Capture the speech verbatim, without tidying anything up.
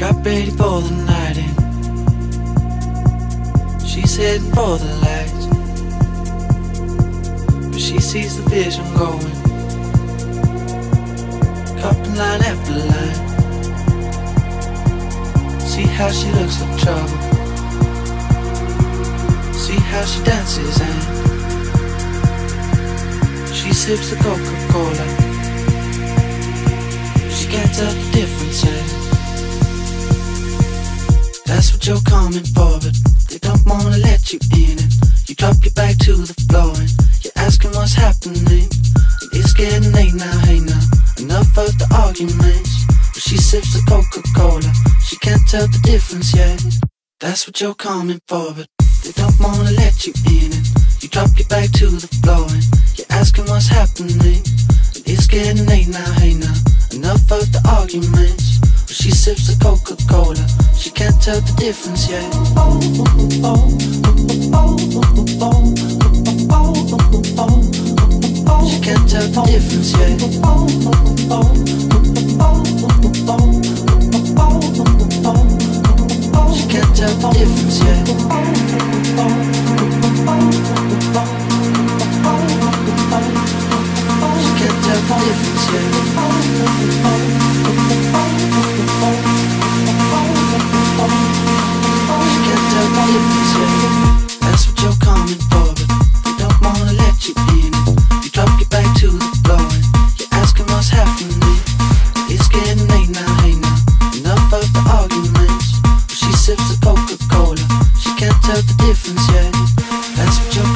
Got ready for the night in. She's heading for the lights, but she sees the vision going, couple line after line. See how she looks like trouble, see how she dances and she sips the Coca-Cola. She can't tell the difference yet. That's what you're coming for, but they don't wanna let you in it. You drop your back to the floor and you're asking what's happening. It's getting late now, hey now, enough of the arguments. But she sips the Coca-Cola, she can't tell the difference yet. That's what you're coming for, but they don't wanna let you in it. You drop your back to the floor and you're asking what's happening. It's getting late now, hey now, enough of the arguments. But she sips the Coca-Cola, she can't tell the difference yet. She can't tell the difference yet. She can't tell the difference yet. She can't tell the difference yet. She can't tell the difference yet. That's what you're coming for, but they don't wanna let you in it. You drop your back to the floor and you're asking what's happening. It's getting late now, hey now, enough of the arguments. But she sips the Coca-Cola, she can't tell the difference yet. That's what you're